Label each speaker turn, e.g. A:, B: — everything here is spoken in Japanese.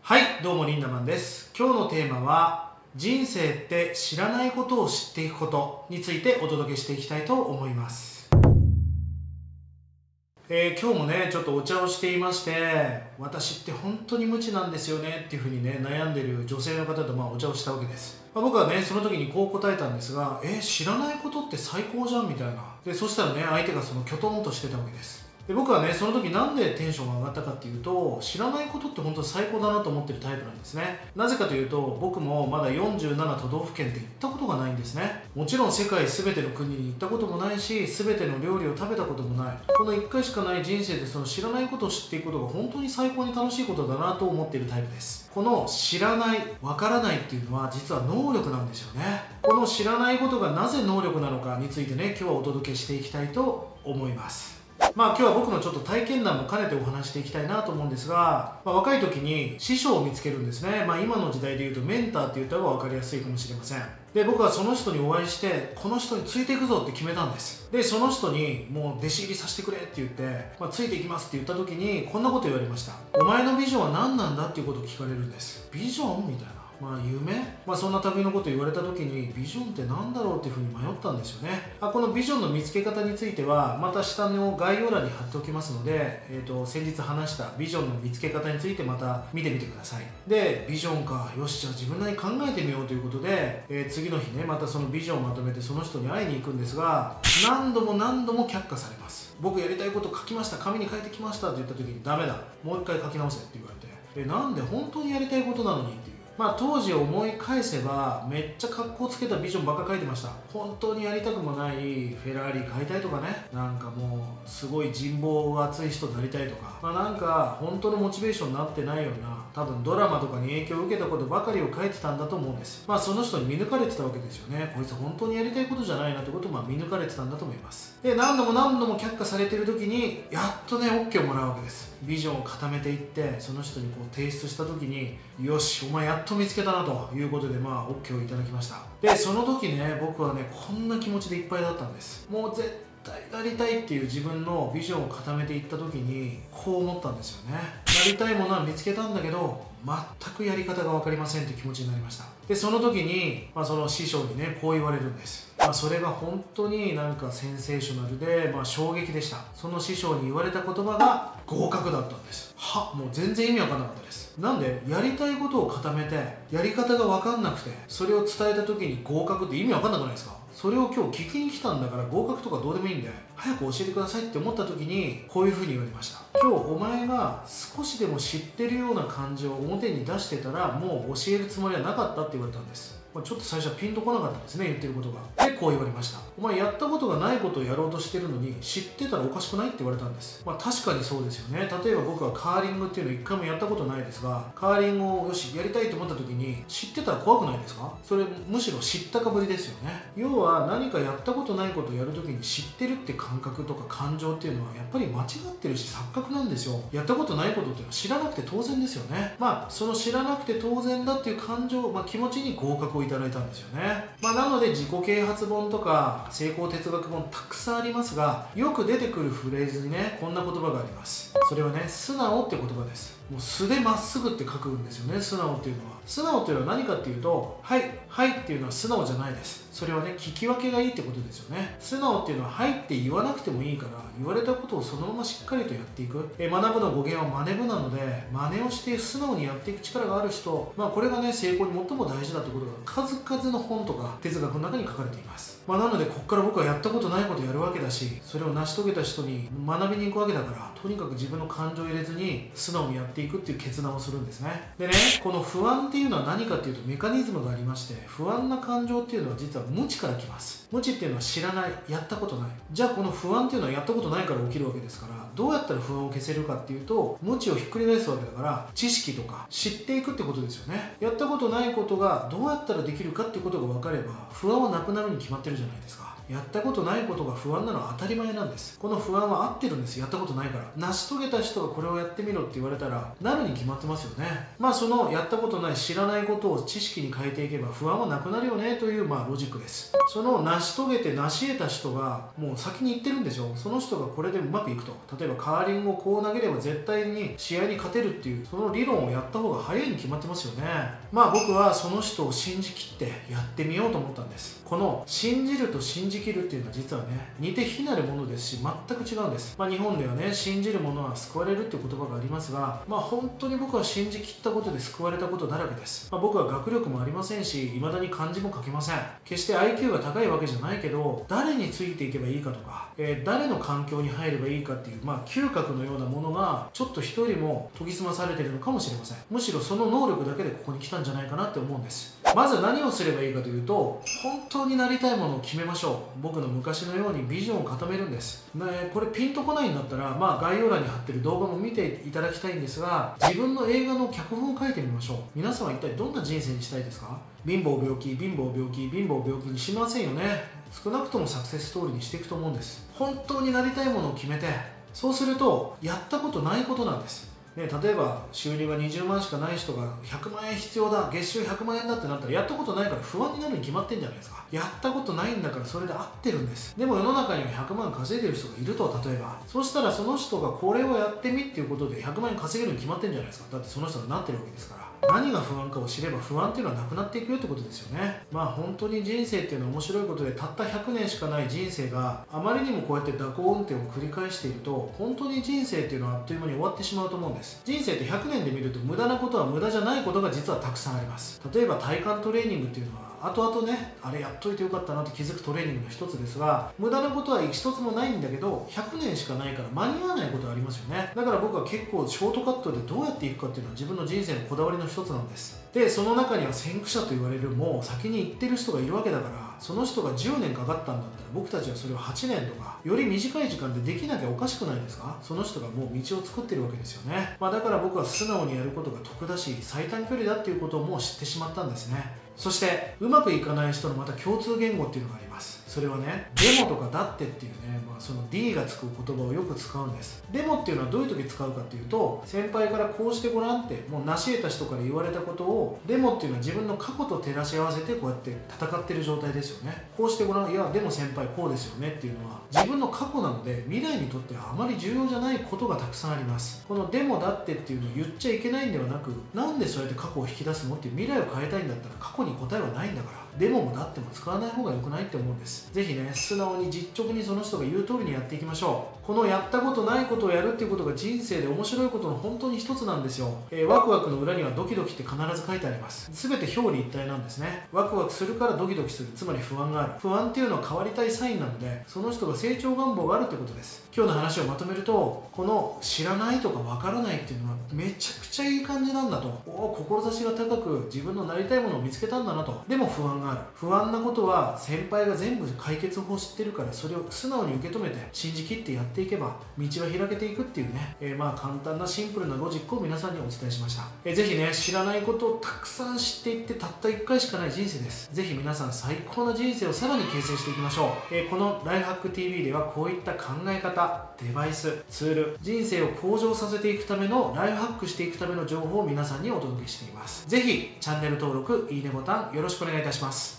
A: はい、どうもリンダマンです。今日のテーマは人生って知らないことを知っていくことについてお届けしていきたいと思います。今日もねちょっとお茶をしていまして、私って本当に無知なんですよねっていうふうにね悩んでる女性の方とお茶をしたわけです。僕はねその時にこう答えたんですが、知らないことって最高じゃんみたいな。でそしたらね相手がそのきょとんとしてたわけです。で僕はねその時なんでテンションが上がったかっていうと、知らないことって本当最高だなと思ってるタイプなんですね。なぜかというと、僕もまだ47都道府県って行ったことがないんですね。もちろん世界全ての国に行ったこともないし、全ての料理を食べたこともない。この1回しかない人生でその知らないことを知っていくことが本当に最高に楽しいことだなと思っているタイプです。この知らない、わからないっていうのは実は能力なんですよね。この知らないことがなぜ能力なのかについてね今日はお届けしていきたいと思います。今日は僕のちょっと体験談も兼ねてお話していきたいなと思うんですが、若い時に師匠を見つけるんですね。今の時代で言うとメンターって言った方が分かりやすいかもしれません。で僕はその人にお会いして、この人についていくぞって決めたんです。でその人にもう弟子入りさせてくれって言って、ついていきますって言った時にこんなこと言われました。お前のビジョンは何なんだっていうことを聞かれるんです。ビジョンみたいな、夢、そんな類のことを言われた時に、ビジョンって何だろうっていうふうに迷ったんですよね。このビジョンの見つけ方についてはまた下の概要欄に貼っておきますので、先日話したビジョンの見つけ方についてまた見てみてください。でビジョンか、よしじゃあ自分なりに考えてみようということで、次の日ねまたそのビジョンをまとめてその人に会いに行くんですが、何度も却下されます。僕やりたいこと書きました、紙に書いてきましたって言った時に、ダメだ、もう一回書き直せって言われて、なんで本当にやりたいことなのにっていう。当時を思い返せばめっちゃ格好つけたビジョンばっか書いてました。本当にやりたくもないフェラーリ買いたいとかね、なんかもうすごい人望が厚い人になりたいとか、なんか本当のモチベーションになってないような、多分ドラマとかに影響を受けたことばかりを書いてたんだと思うんです。その人に見抜かれてたわけですよね。こいつ本当にやりたいことじゃないなってことを見抜かれてたんだと思います。で何度も却下されてる時にやっとね OK をもらうわけです。ビジョンを固めていってその人に提出した時に、よしお前やっと見つけたなということでOK をいただきました。でその時ね僕はねこんな気持ちでいっぱいだったんです。もう絶対なりたいっていう自分のビジョンを固めていった時にこう思ったんですよね。なりたいものは見つけたんだけど全くやり方が分かりませんって気持ちになりました。でその時に、その師匠にねこう言われるんです。それが本当になんかセンセーショナルで、衝撃でした。その師匠に言われた言葉が合格だったんです。もう全然意味わかんなかったです。なんでやりたいことを固めてやり方が分かんなくてそれを伝えた時に合格って意味わかんなくないですか？それを今日聞きに来たんだから合格とかどうでもいいんで早く教えてくださいって思った時にこういうふうに言われました。今日お前が少しでも知ってるような感じを表に出してたらもう教えるつもりはなかったって言われたんです。ちょっと最初はピンとこなかったんですね、言ってることが。でこう言われました。お前やったことがないことをやろうとしてるのに知ってたらおかしくないって言われたんです。確かにそうですよね。例えば僕はカーリングっていうのを一回もやったことないですが、カーリングをよしやりたいと思った時に知ってたら怖くないですか？それむしろ知ったかぶりですよね。要は何かやったことないことをやる時に知ってるって感覚とか感情っていうのはやっぱり間違ってるし錯覚なんですよ。やったことないことっていうのは知らなくて当然ですよね。その知らなくて当然だっていう感情、気持ちに合格をいただいたんですよね。なので自己啓発本とか成功哲学本たくさんありますが、よく出てくるフレーズにねこんな言葉があります。それはね素直って言葉です。もう素でまっすぐって書くんですよね、素直っていうのは。素直っていうのは何かっていうと、はいはいっていうのは素直じゃないです。それはね聞き分けがいいってことですよね。素直っていうのははいって言わなくてもいいから、言われたことをそのまましっかりとやっていく。学ぶの語源は真似部なので、真似をして素直にやっていく力がある人、これがね成功に最も大事だってことが数々の本とか哲学の中に書かれています。なのでここから僕はやったことないことをやるわけだし、それを成し遂げた人に学びに行くわけだから、とにかく自分の感情を入れずに素直にやっていくっていう決断をするんですね。でね、この不安っていうのは何かっていうとメカニズムがありまして、不安な感情っていうのは実は無知から来ます。無知っていうのは知らない、やったことない。じゃあこの不安っていうのはやったことないから起きるわけですから、どうやったら不安を消せるかっていうと、無知をひっくり返すわけだから、知識とか知っていくってことですよね。やったことないことがどうやったらできるかっていうことが分かれば、不安はなくなるに決まってるじゃないですか。やったことないことが不安なのは当たり前なんです。この不安は合ってるんです。やったことないから。成し遂げた人がこれをやってみろって言われたららなるに決まってますよね。そのやったことない知らないことを知識に変えていけば不安はなくなるよねというロジックです。その成し遂げて成し得た人がもう先に言ってるんですよ。その人がこれでうまくいくと、例えばカーリングをこう投げれば絶対に試合に勝てるっていうその理論をやった方が早いに決まってますよね。僕はその人を信じきってやってみようと思ったんです。この信じると信じきるっていうのは実はね似て非なるものですし全く違うんです。日本ではね信じる者は救われるっていう言葉がありますが、本当に僕は信じきったことで救われたことだらけです。僕は学力もありませんし未だに漢字も書けません。決して IQ が高いわけじゃないけど誰についていけばいいかとか、誰の環境に入ればいいかっていう嗅覚のようなものがちょっと人よりも研ぎ澄まされているのかもしれません。むしろその能力だけでここに来たんじゃないかなって思うんです。まず何をすればいいかというと、本当になりたいものを決めましょう。僕の昔のようにビジョンを固めるんです。これピンとこないんだったら、概要欄に貼ってる動画も見ていただきたいんですが、自分の映画の脚本を書いてみましょう。皆さんは一体どんな人生にしたいですか？貧乏病気、貧乏病気、貧乏病気にしませんよね。少なくともサクセスストーリーにしていくと思うんです。本当になりたいものを決めて、そうするとやったことないことなんです。例えば収入が20万しかない人が100万円必要だ、月収100万円だってなったらやったことないから不安になるに決まってんじゃないですか。やったことないんだからそれで合ってるんです。でも世の中には100万稼いでる人がいると、例えばそしたらその人がこれをやってみっていうことで100万円稼げるに決まってんじゃないですか。だってその人がなってるわけですから。何が不安かを知れば不安っていうのはなくなっていくよってことですよね。本当に人生っていうのは面白いことで、たった100年しかない人生があまりにもこうやって蛇行運転を繰り返していると、本当に人生っていうのはあっという間に終わってしまうと思うんです。人生って100年で見ると無駄なことは無駄じゃないことが実はたくさんあります。例えば体幹トレーニングっていうのは後々ね、あれやっといてよかったなって気づくトレーニングの一つですが、無駄なことは一つもないんだけど100年しかないから間に合わないことはありますよね。だから僕は結構ショートカットでどうやっていくかっていうのは自分の人生のこだわりの一つなんです。でその中には先駆者と言われるもう先に行ってる人がいるわけだから、その人が10年かかったんだったら僕たちはそれを8年とかより短い時間でできなきゃおかしくないですか？その人がもう道を作ってるわけですよね。だから僕は素直にやることが得だし最短距離だっていうことをもう知ってしまったんですね。そしてうまくいかない人のまた共通言語っていうのがあります。それはね、でもとかだってっていうね、その D がつく言葉をよく使うんです。でもっていうのはどういう時使うかっていうと、先輩からこうしてごらんってもう成し得た人から言われたことを、でもっていうのは自分の過去と照らし合わせてこうやって戦ってる状態ですよね。こうしてごらん、いやでも先輩こうですよねっていうのは自分の過去なので、未来にとってはあまり重要じゃないことがたくさんあります。このでもだってっていうのを言っちゃいけないんではなく、なんでそうやって過去を引き出すのっていう、未来を変えたいんだったら過去に答えはないんだから、でもだっても使わない方が良くないって思うんです。ぜひね、素直に実直にその人が言う通りにやっていきましょう。このやったことないことをやるっていうことが人生で面白いことの本当に一つなんですよ。ワクワクの裏にはドキドキって必ず書いてあります。全て表裏一体なんですね。ワクワクするからドキドキする、つまり不安がある。不安っていうのは変わりたいサインなので、その人が成長願望があるってことです。今日の話をまとめると、この知らないとかわからないっていうのはめちゃくちゃいい感じなんだと。志が高く自分のなりたいものを見つけたんだなと。でも不安がある。不安なことは先輩が全部解決法を知ってるから、それを素直に受け止めて信じきってやっていけば道は開けていくっていうね、簡単なシンプルなロジックを皆さんにお伝えしました。ぜひね、知らないことをたくさん知っていって、たった1回しかない人生です。ぜひ皆さん最高な人生をさらに形成していきましょう。このライフハック TV ではこういった考え方、デバイス、ツール、人生を向上させていくためのライフハックしていくための情報を皆さんにお届けしています。ぜひチャンネル登録、いいねボタンよろしくお願いいたします。